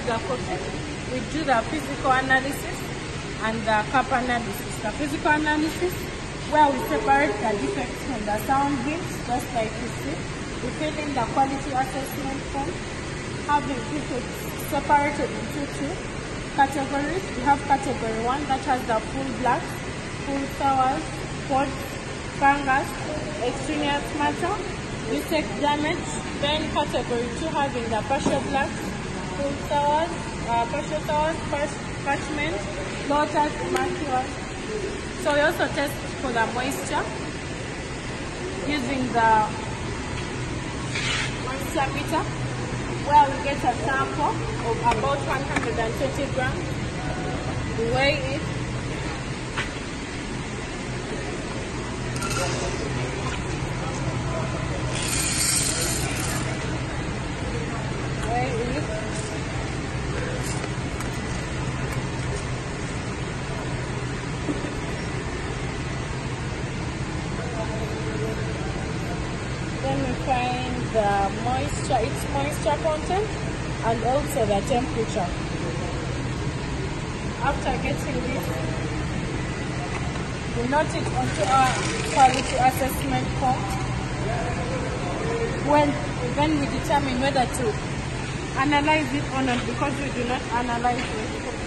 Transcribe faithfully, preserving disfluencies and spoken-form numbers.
of the coffee, we do the physical analysis and the cup analysis. The physical analysis, where we separate the defects from the sound bits, just like you see. We fill in the quality assessment form, having defects separated into two categories. We have category one, that has the full black, full sours, spots, fungus, extraneous matter, insect damage. Then category two, having the partial black, full sours, uh, partial sours, parchment, lotus, macular. So we also test for the moisture using the moisture meter, where we get a sample of about one hundred twenty grams. We weigh it. Weigh it. Then we find the moisture, its moisture content, and also the temperature. After getting this, we note it onto our quality assessment form. When then we determine whether to analyze it or not, because we do not analyze it.